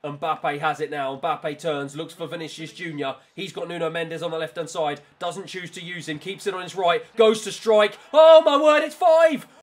Mbappe has it now. Mbappe turns, looks for Vinicius Jr. He's got Nuno Mendes on the left-hand side. Doesn't choose to use him. Keeps it on his right. Goes to strike. Oh, my word, it's 5!